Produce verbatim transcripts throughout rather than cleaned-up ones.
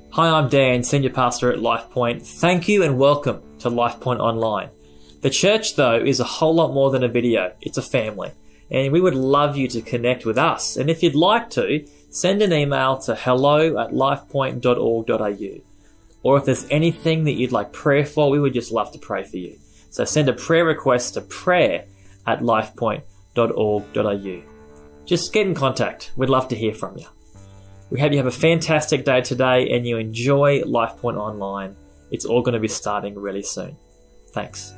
Hi, I'm Dan, Senior Pastor at LifePoint. Thank you and welcome to LifePoint Online. The church, though, is a whole lot more than a video. It's a family. And we would love you to connect with us. And if you'd like to, send an email to hello at lifepoint dot org dot a u. Or if there's anything that you'd like prayer for, we would just love to pray for you. So send a prayer request to prayer at lifepoint dot org dot a u. Just get in contact. We'd love to hear from you. We hope you have a fantastic day today and you enjoy LifePoint Online. It's all going to be starting really soon. Thanks.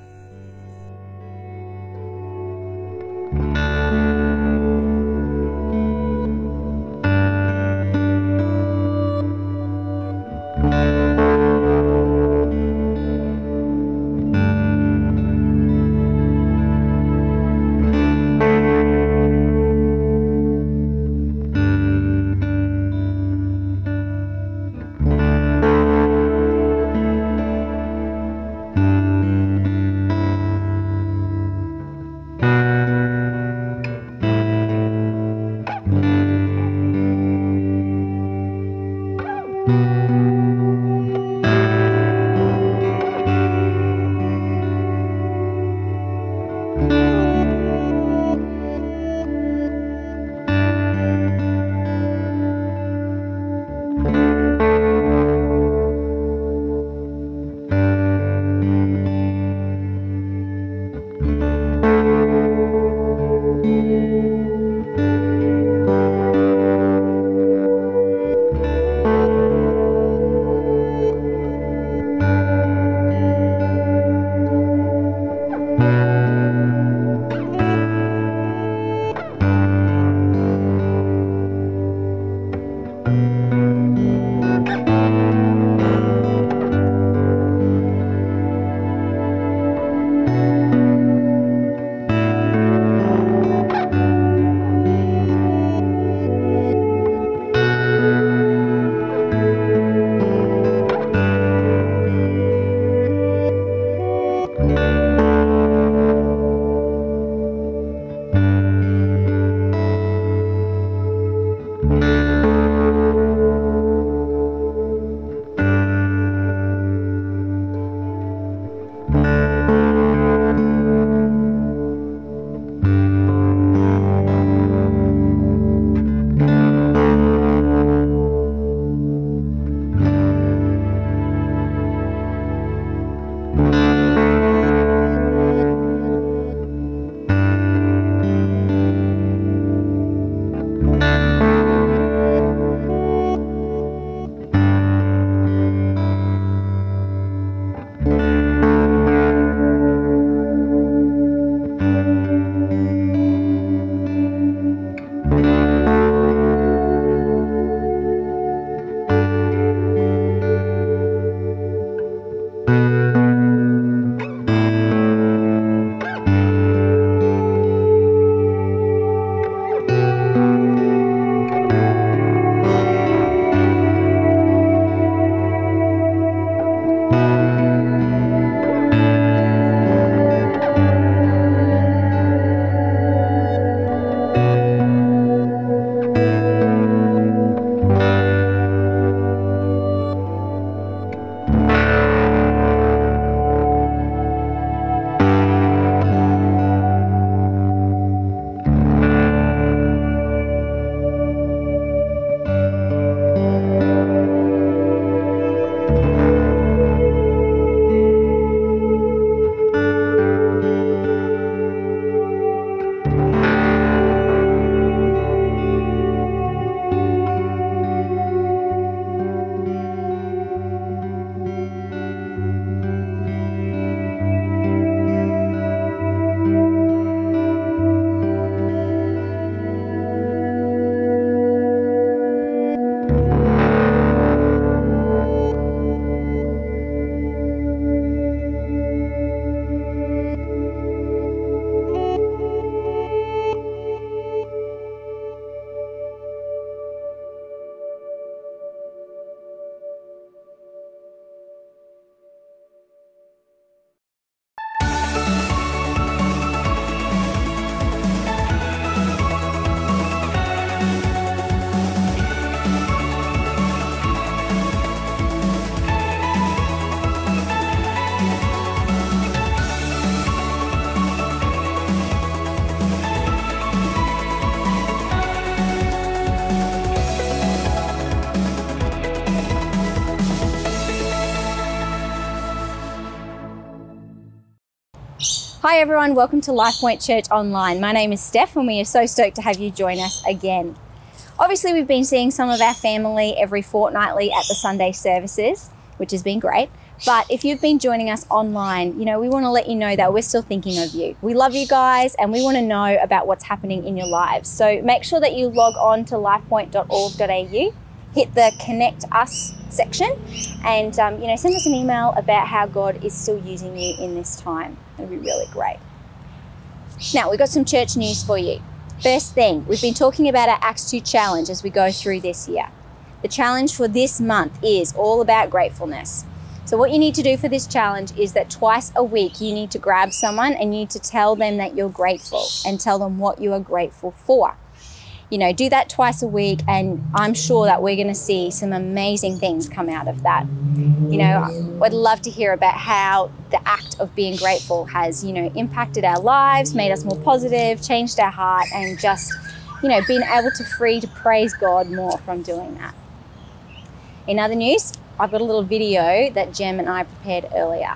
Hi everyone, welcome to LifePoint Church Online. My name is Steph and we are so stoked to have you join us again. Obviously we've been seeing some of our family every fortnightly at the Sunday services, which has been great. But if you've been joining us online, you know, we want to let you know that we're still thinking of you. We love you guys and we want to know about what's happening in your lives. So make sure that you log on to lifepoint dot org dot a u, hit the Connect Us section and, um, you know, send us an email about how God is still using you in this time. It'll be really great. Now, we've got some church news for you. First thing, we've been talking about our Acts two challenge as we go through this year. The challenge for this month is all about gratefulness. So what you need to do for this challenge is that twice a week you need to grab someone and you need to tell them that you're grateful and tell them what you are grateful for. You know, do that twice a week and I'm sure that we're going to see some amazing things come out of that. You know, I'd love to hear about how the act of being grateful has, you know, impacted our lives, made us more positive, changed our heart and just, you know, been able to free to praise God more from doing that. In other news, I've got a little video that Jem and I prepared earlier.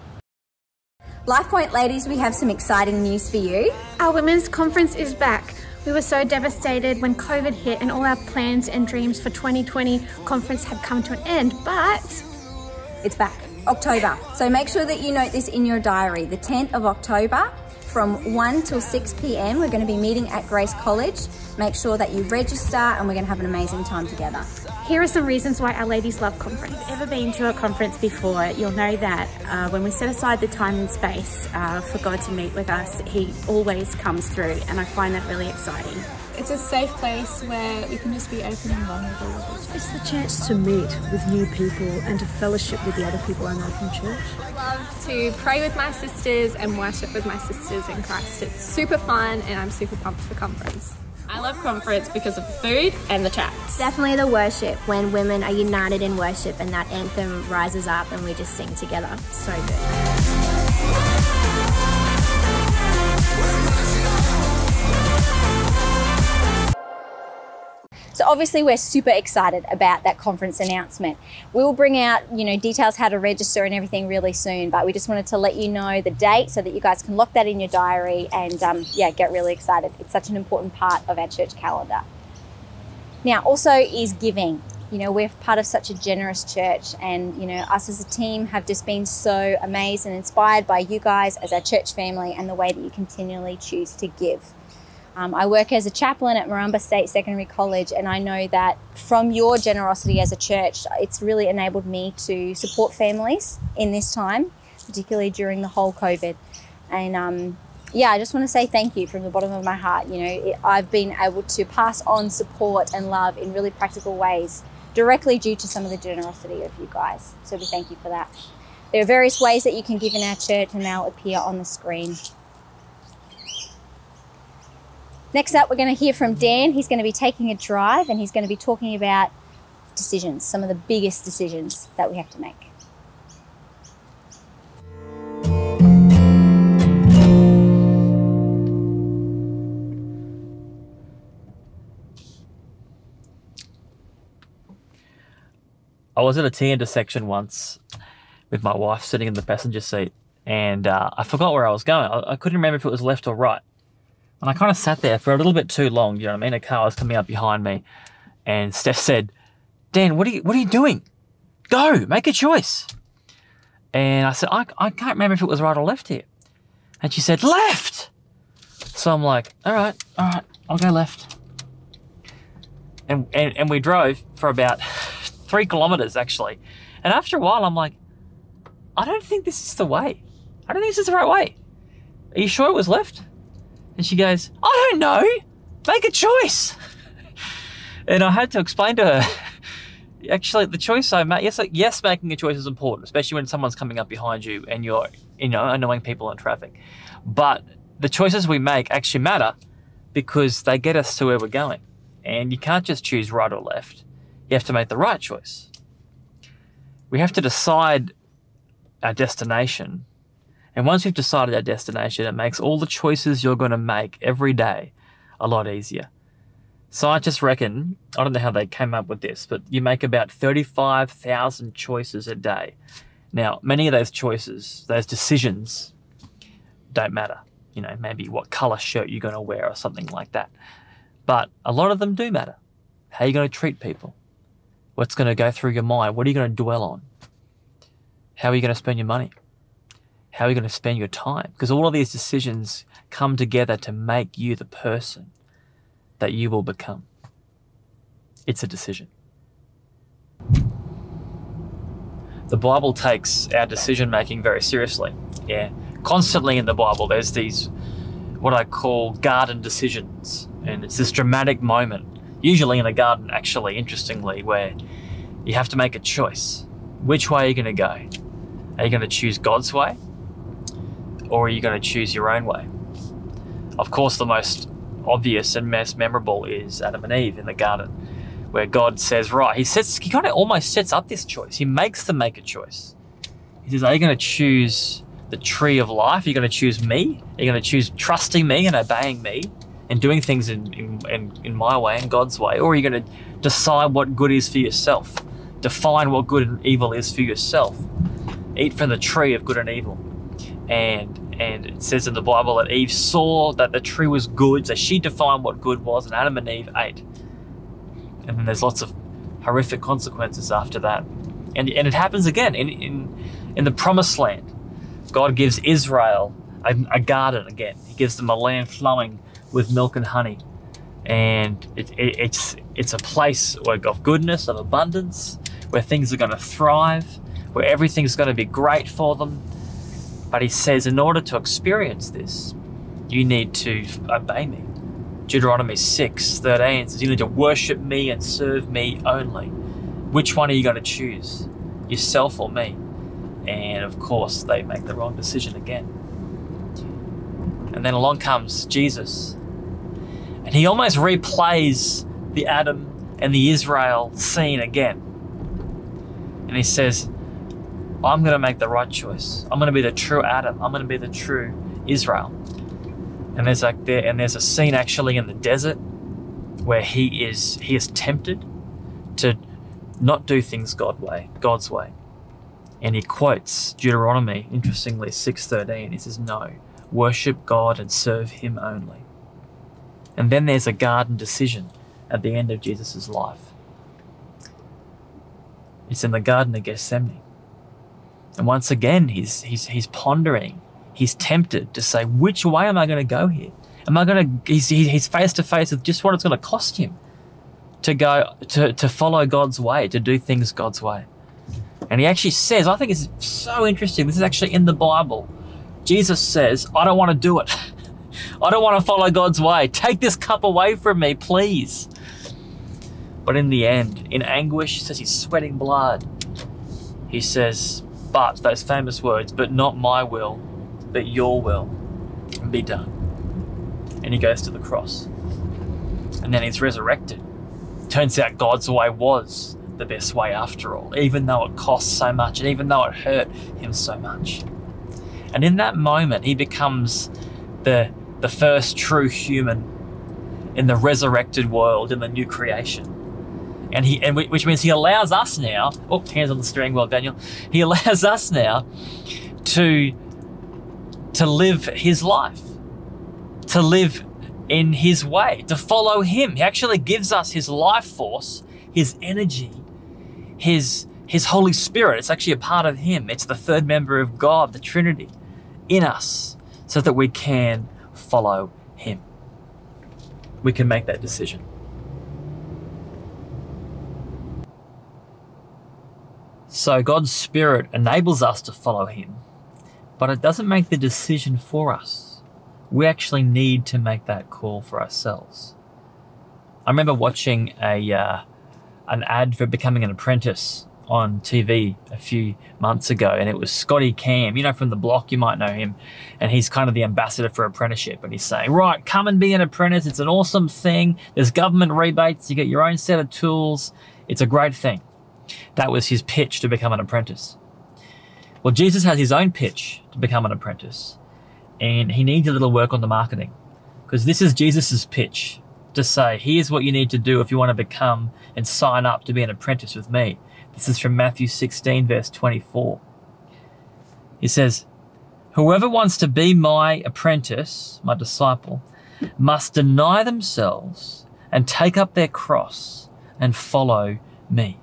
LifePoint ladies, we have some exciting news for you. Our women's conference is back. We were so devastated when COVID hit and all our plans and dreams for twenty twenty conference had come to an end, but it's back, October. So make sure that you note this in your diary. The tenth of October from one till six p m we're going to be meeting at Grace College. Make sure that you register and we're going to have an amazing time together. Here are some reasons why our ladies love conference. If you've ever been to a conference before, you'll know that uh, when we set aside the time and space uh, for God to meet with us, He always comes through, and I find that really exciting. It's a safe place where we can just be open and vulnerable with each other. It's the chance to meet with new people and to fellowship with the other people I know from church. I love to pray with my sisters and worship with my sisters in Christ. It's super fun and I'm super pumped for conference. I love conference because of the food and the chats. Definitely the worship, when women are united in worship and that anthem rises up and we just sing together. So good. So obviously we're super excited about that conference announcement. We will bring out, you know, details how to register and everything really soon, but we just wanted to let you know the date so that you guys can lock that in your diary and um, yeah, get really excited. It's such an important part of our church calendar. Now also is giving. You know, we're part of such a generous church and, you know, us as a team have just been so amazed and inspired by you guys as our church family and the way that you continually choose to give. Um, I work as a chaplain at Marumba State Secondary College and I know that from your generosity as a church, it's really enabled me to support families in this time, particularly during the whole COVID. And um, yeah, I just want to say thank you from the bottom of my heart. You know, it, I've been able to pass on support and love in really practical ways, directly due to some of the generosity of you guys. So we thank you for that. There are various ways that you can give in our church and they'll appear on the screen. Next up, we're going to hear from Dan. He's going to be taking a drive and he's going to be talking about decisions, some of the biggest decisions that we have to make. I was at a T intersection once with my wife sitting in the passenger seat and uh, I forgot where I was going. I, I couldn't remember if it was left or right. And I kind of sat there for a little bit too long, you know what I mean? A car was coming up behind me and Steph said, Dan, what are you, what are you doing? Go, make a choice. And I said, I, I can't remember if it was right or left here. And she said, left. So I'm like, all right, all right, I'll go left. And, and, and we drove for about three kilometers actually. And after a while, I'm like, I don't think this is the way. I don't think this is the right way. Are you sure it was left? And she goes, I don't know, make a choice. And I had to explain to her, actually the choice I made, yes, like, yes, making a choice is important, especially when someone's coming up behind you and you're, you know, annoying people in traffic. But the choices we make actually matter because they get us to where we're going. And you can't just choose right or left. You have to make the right choice. We have to decide our destination. And once you've decided our destination, it makes all the choices you're going to make every day a lot easier. Scientists reckon, I don't know how they came up with this, but you make about thirty-five thousand choices a day. Now, many of those choices, those decisions, don't matter. You know, maybe what colour shirt you're going to wear or something like that. But a lot of them do matter. How are you going to treat people? What's going to go through your mind? What are you going to dwell on? How are you going to spend your money? How are you going to spend your time? Because all of these decisions come together to make you the person that you will become. It's a decision. The Bible takes our decision making very seriously. Yeah. Constantly in the Bible, there's these, what I call garden decisions. And it's this dramatic moment, usually in a garden, actually, interestingly, where you have to make a choice. Which way are you going to go? Are you going to choose God's way? Or are you going to choose your own way? Of course, the most obvious and most memorable is Adam and Eve in the garden, where God says, right, he sets, he kind of almost sets up this choice. He makes them make a choice. He says, are you going to choose the tree of life? Are you going to choose me? Are you going to choose trusting me and obeying me and doing things in, in, in, in my way, in God's way? Or are you going to decide what good is for yourself? Define what good and evil is for yourself. Eat from the tree of good and evil. And and it says in the Bible that Eve saw that the tree was good, so she defined what good was, and Adam and Eve ate. And then there's lots of horrific consequences after that. And and it happens again in in, in the Promised Land. God gives Israel a, a garden again. He gives them a land flowing with milk and honey. And it, it, it's it's a place of goodness, of abundance, where things are going to thrive, where everything's going to be great for them. But he says, in order to experience this, you need to obey me. Deuteronomy six thirteen says, you need to worship me and serve me only. Which one are you going to choose? Yourself or me? And of course, they make the wrong decision again. And then along comes Jesus. And he almost replays the Adam and the Israel scene again. And he says, I'm going to make the right choice. I'm going to be the true Adam. I'm going to be the true Israel. And there's like there, and there's a scene actually in the desert where he is he is tempted to not do things God's way, God's way. And he quotes Deuteronomy, interestingly, six thirteen. He says, no, worship God and serve him only. And then there's a garden decision at the end of Jesus' life. It's in the Garden of Gethsemane. And once again, he's he's he's pondering. He's tempted to say, which way am I going to go here? Am I going to? He's he's face to face with just what it's going to cost him to go to to follow God's way, to do things God's way. And he actually says, I think it's so interesting. This is actually in the Bible. Jesus says, I don't want to do it. I don't want to follow God's way. Take this cup away from me, please. But in the end, in anguish, he says he's sweating blood. He says, but, those famous words, but not my will, but your will, and be done. And he goes to the cross. And then he's resurrected. Turns out God's way was the best way after all, even though it cost so much, and even though it hurt him so much. And in that moment, he becomes the, the first true human in the resurrected world, in the new creation. And he, and which means he allows us now, oh, hands on the steering wheel, Daniel. He allows us now to, to live his life, to live in his way, to follow him. He actually gives us his life force, his energy, his, his Holy Spirit. It's actually a part of him. It's the third member of God, the Trinity, in us, so that we can follow him. We can make that decision. So God's Spirit enables us to follow him, but it doesn't make the decision for us. We actually need to make that call for ourselves. I remember watching a uh, an ad for becoming an apprentice on T V a few months ago, and it was Scotty Cam, you know, from The Block, you might know him, and he's kind of the ambassador for apprenticeship, and he's saying, right, come and be an apprentice, it's an awesome thing, there's government rebates, you get your own set of tools, it's a great thing. That was his pitch to become an apprentice. Well, Jesus has his own pitch to become an apprentice, and he needs a little work on the marketing, because this is Jesus's pitch to say, here's what you need to do if you want to become and sign up to be an apprentice with me. This is from Matthew sixteen, verse twenty-four. He says, Whoever wants to be my apprentice, my disciple, must deny themselves and take up their cross and follow me.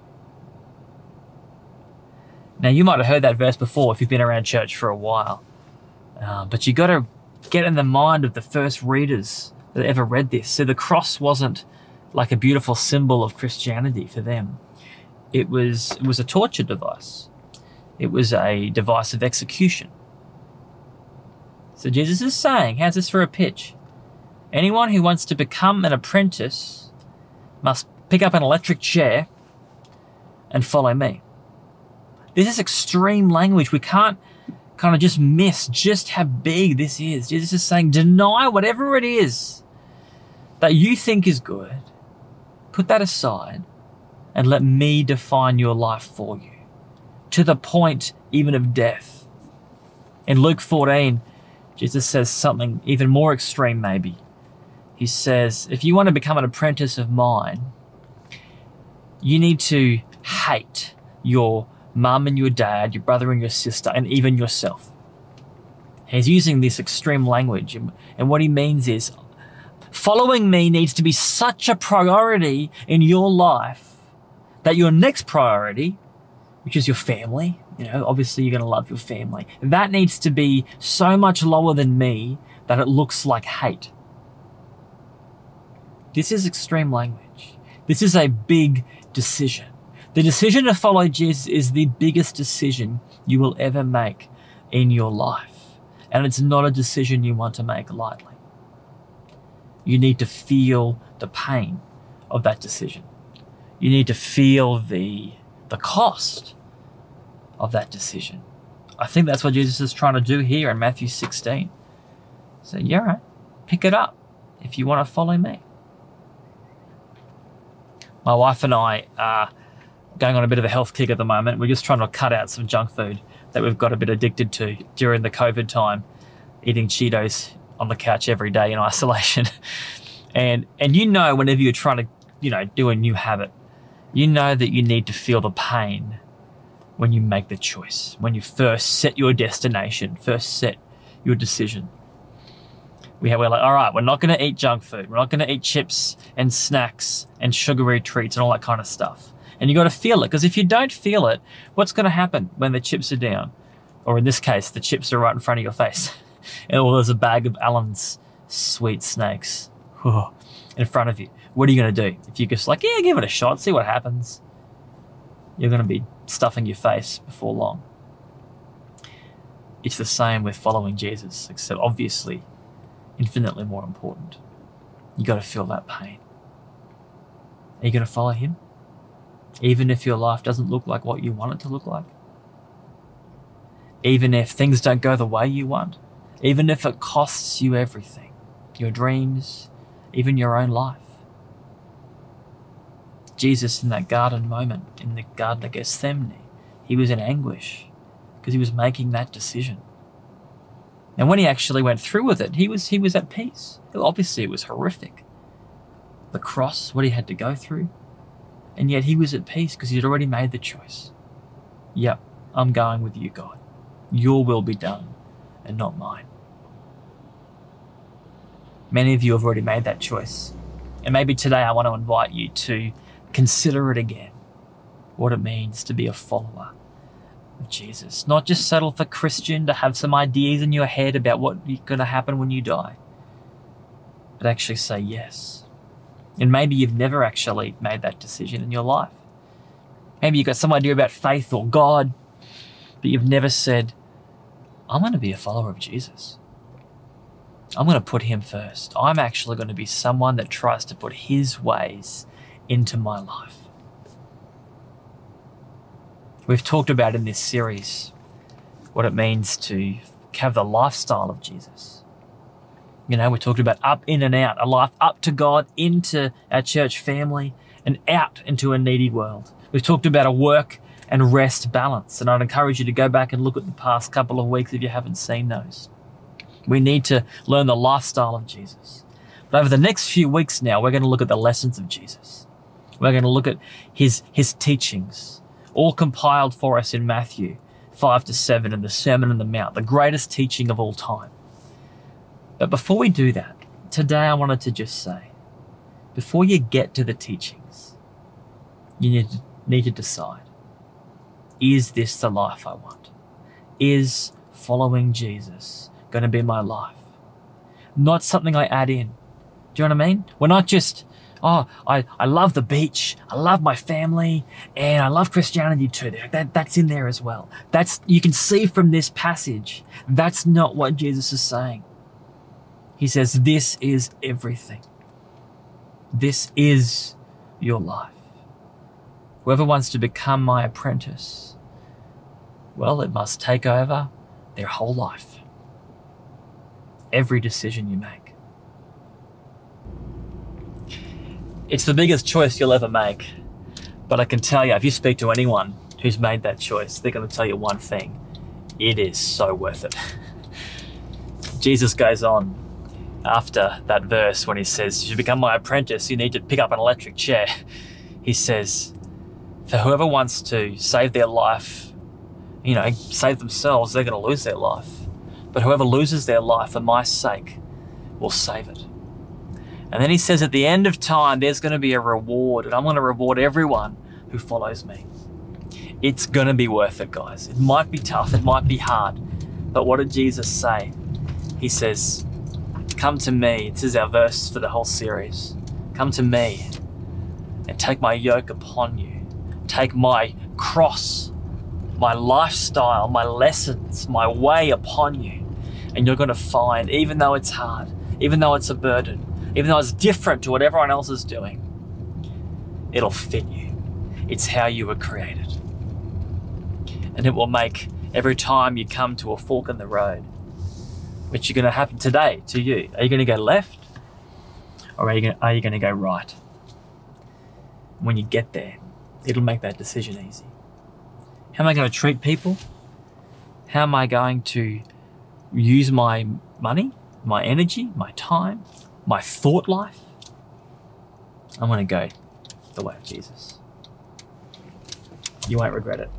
Now, you might have heard that verse before if you've been around church for a while, uh, but you got to get in the mind of the first readers that ever read this. So the cross wasn't like a beautiful symbol of Christianity for them. It was, it was a torture device. It was a device of execution. So Jesus is saying, how's this for a pitch? Anyone who wants to become an apprentice must pick up an electric chair and follow me. This is extreme language. We can't kind of just miss just how big this is. Jesus is saying, deny whatever it is that you think is good. Put that aside and let me define your life for you, to the point even of death. In Luke fourteen, Jesus says something even more extreme maybe. He says, if you want to become an apprentice of mine, you need to hate your mum and your dad, your brother and your sister, and even yourself. He's using this extreme language, and what he means is, following me needs to be such a priority in your life that your next priority, which is your family, you know, obviously you're going to love your family, that needs to be so much lower than me that it looks like hate. This is extreme language. This is a big decision. The decision to follow Jesus is the biggest decision you will ever make in your life. And it's not a decision you want to make lightly. You need to feel the pain of that decision. You need to feel the, the cost of that decision. I think that's what Jesus is trying to do here in Matthew sixteen. So, yeah, right, pick it up if you want to follow me. My wife and I are going on a bit of a health kick at the moment. We're just trying to cut out some junk food that we've got a bit addicted to during the COVID time, eating Cheetos on the couch every day in isolation. and and you know, whenever you're trying to, you know, do a new habit, you know that you need to feel the pain when you make the choice, when you first set your destination, first set your decision. We have, we're like, all right, we're not going to eat junk food. We're not going to eat chips and snacks and sugary treats and all that kind of stuff. And you got to feel it, because if you don't feel it, what's going to happen when the chips are down? Or in this case, the chips are right in front of your face. And well, there's a bag of Allen's sweet snakes in front of you. What are you going to do? If you're just like, yeah, give it a shot, see what happens. You're going to be stuffing your face before long. It's the same with following Jesus, except obviously infinitely more important. You got to feel that pain. Are you going to follow him? Even if your life doesn't look like what you want it to look like? Even if things don't go the way you want? Even if it costs you everything? Your dreams, even your own life? Jesus in that garden moment, in the Garden of Gethsemane, he was in anguish because he was making that decision. And when he actually went through with it, he was he was at peace. Obviously, it was horrific. The cross, what he had to go through. And yet he was at peace because he'd already made the choice. Yep, I'm going with you, God. Your will be done and not mine. Many of you have already made that choice. And maybe today I want to invite you to consider it again. What it means to be a follower of Jesus. Not just settle for Christian, to have some ideas in your head about what's going to happen when you die. But actually say yes. And maybe you've never actually made that decision in your life. Maybe you've got some idea about faith or God, but you've never said, I'm going to be a follower of Jesus. I'm going to put him first. I'm actually going to be someone that tries to put his ways into my life. We've talked about in this series what it means to have the lifestyle of Jesus. You know, we talked about up, in and out, a life up to God, into our church family, and out into a needy world. We've talked about a work and rest balance, and I'd encourage you to go back and look at the past couple of weeks if you haven't seen those. We need to learn the lifestyle of Jesus. But over the next few weeks now, we're going to look at the lessons of Jesus. We're going to look at his, his teachings, all compiled for us in Matthew, five to seven and the Sermon on the Mount, the greatest teaching of all time. But before we do that, today I wanted to just say, before you get to the teachings, you need to, need to decide, is this the life I want? Is following Jesus going to be my life? Not something I add in. Do you know what I mean? We're not just, oh, I, I love the beach, I love my family, and I love Christianity too. That, that's in there as well. That's, you can see from this passage, that's not what Jesus is saying. He says, this is everything. This is your life. Whoever wants to become my apprentice, well, it must take over their whole life. Every decision you make. It's the biggest choice you'll ever make. But I can tell you, if you speak to anyone who's made that choice, they're going to tell you one thing. It is so worth it. Jesus goes on after that verse when he says, to become my apprentice, you need to pick up an electric chair. He says, for whoever wants to save their life, you know, save themselves, they're going to lose their life. But whoever loses their life for my sake will save it. And then he says at the end of time, there's going to be a reward, and I'm going to reward everyone who follows me. It's going to be worth it, guys. It might be tough, it might be hard, but what did Jesus say? He says, come to me. This is our verse for the whole series. Come to me and take my yoke upon you. Take my cross, my lifestyle, my lessons, my way upon you. And you're going to find, even though it's hard, even though it's a burden, even though it's different to what everyone else is doing, it'll fit you. It's how you were created. And it will make every time you come to a fork in the road, which is going to happen today to you. Are you going to go left or are you going to, are you going to go right? When you get there, it'll make that decision easy. How am I going to treat people? How am I going to use my money, my energy, my time, my thought life? I'm going to go the way of Jesus. You won't regret it.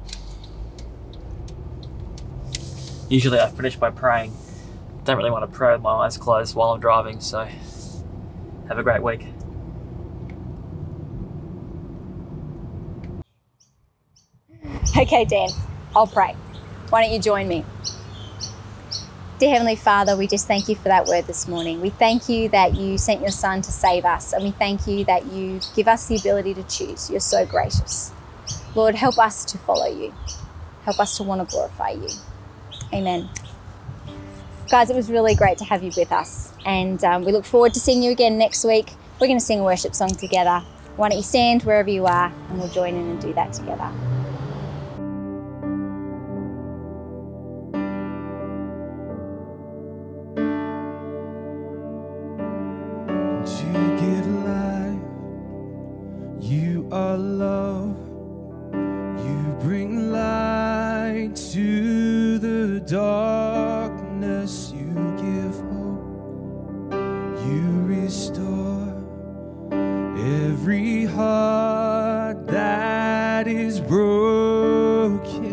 Usually I finish by praying. Don't really want to pray with my eyes closed while I'm driving, so have a great week. Okay, Dan, I'll pray. Why don't you join me? Dear Heavenly Father, we just thank you for that word this morning. We thank you that you sent your Son to save us, and we thank you that you give us the ability to choose. You're so gracious. Lord, help us to follow you. Help us to want to glorify you. Amen. Guys, it was really great to have you with us, and um, we look forward to seeing you again next week. We're going to sing a worship song together. Why don't you stand wherever you are, and we'll join in and do that together. You give life, you are love, you bring light to the darkness, you give hope, you restore every heart that is broken.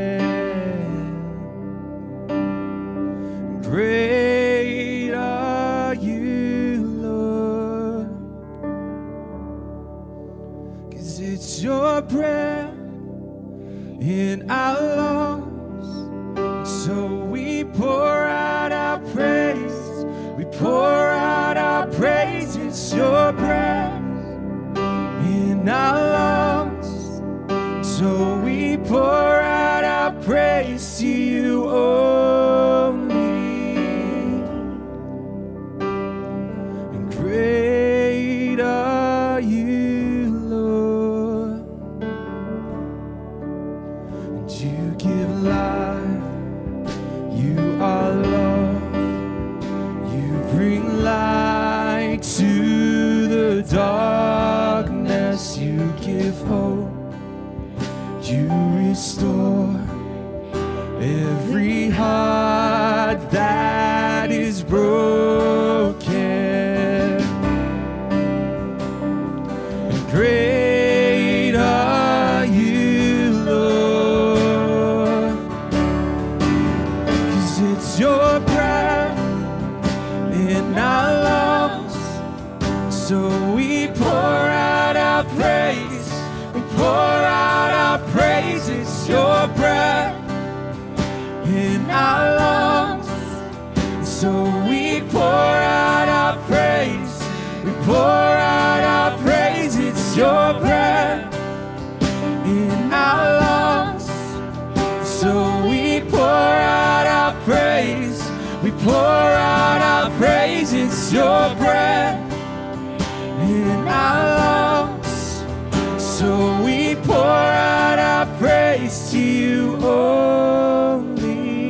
Great are you, Lord, 'cause it's your breath in our lungs, so we pour out our praise, we pour out our praise. It's your breath in our lungs, so we pour out our praise to you only. And great are you, Lord, and you give life, you are love, you bring light to the darkness, you give hope, you restore every heart that is broken. And great are you, Lord. it's your breath in our lungs. So we pour out our praise, we pour out our praise. It's your breath in our lungs. So we pour out our praise, we pour out our praise. It's your breath in our lungs. So we pour out our praise, we pour out our praise. It's your breath in our lungs. So we pour out our praise to you only.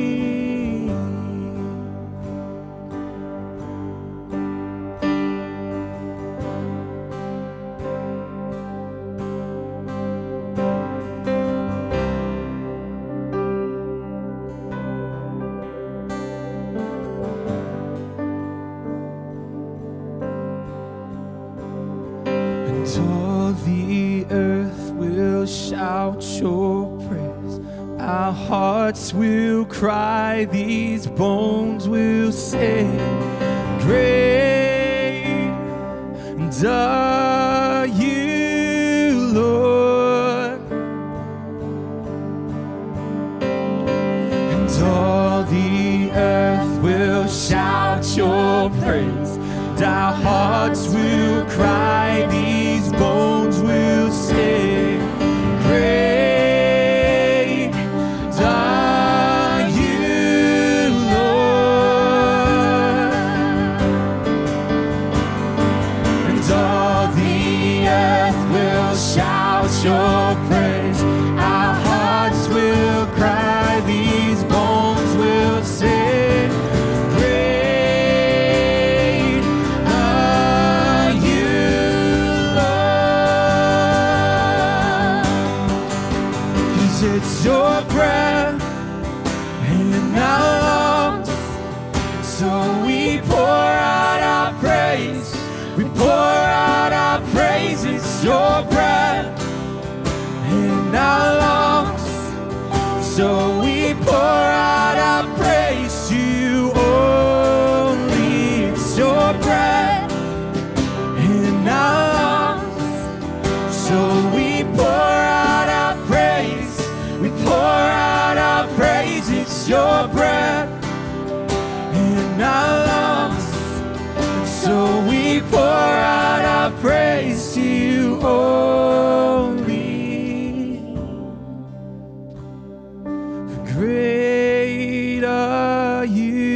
All the earth will shout your praise. Our hearts will cry, these bones will sing. Great are you, Lord. And all the earth will shout your praise. And our hearts will cry, these bones will sing. Great are you, Lord. And all the earth will shout your praise. Our hearts will cry, these bones will sing. It's your breath in our lungs. So we pour out our praise, we pour out our praise. It's your breath in our lungs. So we pour out our praise to you only. It's your breath in our lungs. So we pour out our praise, we pour out our praise. It's your breath in our lungs. So we pour out our praise to you only. Great are you.